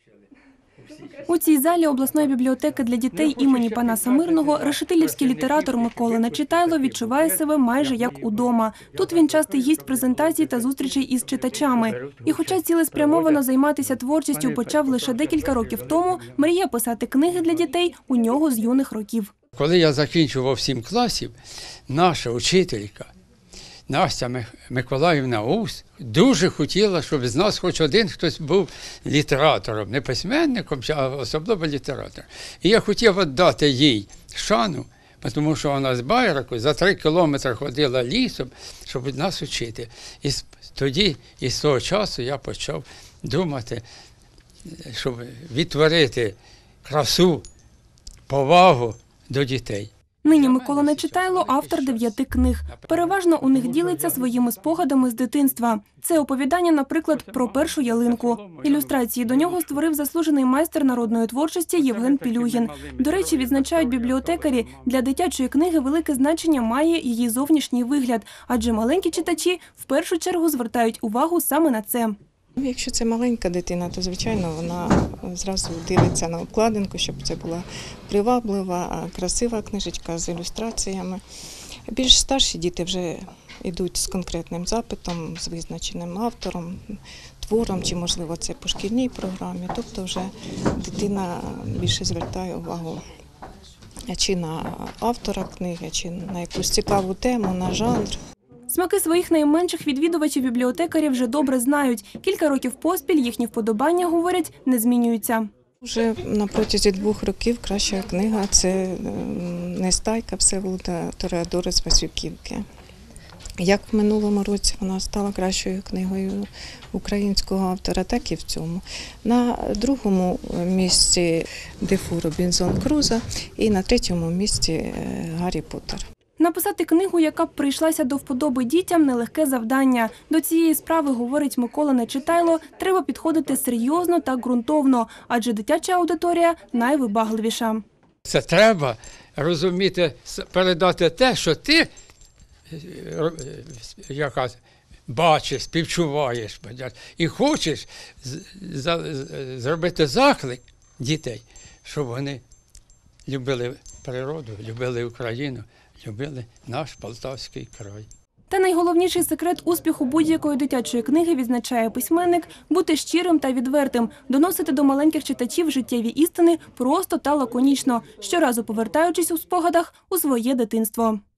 У цій залі обласної бібліотеки для дітей імені Панаса Мирного решетилівський літератор Микола Нечитайло відчуває себе майже як удома. Тут він частий гість презентацій та зустрічей із читачами. І хоча цілеспрямовано займатися творчістю почав лише декілька років тому, мріє писати книги для дітей у нього з юних років. Коли я закінчував 7 класів, наша учителька Настя Миколаївна Ус дуже хотіла, щоб з нас хоч один хтось був літератором, не письменником, а особливо літератором. І я хотів віддати їй шану, тому що вона з Байраку за 3 кілометри ходила лісом, щоб нас вчити. І тоді, і з того часу я почав думати, щоб відтворити красу, повагу до дітей. Нині Микола Нечитайло – автор 9 книг. Переважно у них ділиться своїми спогадами з дитинства. Це оповідання, наприклад, про першу ялинку. Ілюстрації до нього створив заслужений майстер народної творчості Євген Пілюгін. До речі, відзначають бібліотекарі, для дитячої книги велике значення має її зовнішній вигляд, адже маленькі читачі в першу чергу звертають увагу саме на це. Якщо це маленька дитина, то, звичайно, вона зразу дивиться на обкладинку, щоб це була приваблива, красива книжечка з ілюстраціями. Більш старші діти вже йдуть з конкретним запитом, з визначеним автором, твором, чи, можливо, це по шкільній програмі. Тобто вже дитина більше звертає увагу чи на автора книги, чи на якусь цікаву тему, на жанр. Смаки своїх найменших відвідувачів бібліотекарі вже добре знають. Кілька років поспіль їхні вподобання, говорять, не змінюються. Вже на протязі 2 років краща книга – це «Нестайка» Всеволода Тореадора з Васюківки. Як в минулому році вона стала кращою книгою українського автора, так і в цьому. На 2-му місці Дефо Робінзон Крузо і на 3-му місці Гаррі Поттер. Написати книгу, яка б прийшлася до вподоби дітям – нелегке завдання. До цієї справи, говорить Микола Нечитайло, треба підходити серйозно та ґрунтовно, адже дитяча аудиторія найвибагливіша. Це треба розуміти, передати те, що ти бачиш, співчуваєш і хочеш зробити заклик дітей, щоб вони любили природу, любили Україну, любили наш Полтавський край. Та найголовніший секрет успіху будь-якої дитячої книги, відзначає письменник, бути щирим та відвертим, доносити до маленьких читачів життєві істини просто та лаконічно, щоразу повертаючись у спогадах у своє дитинство.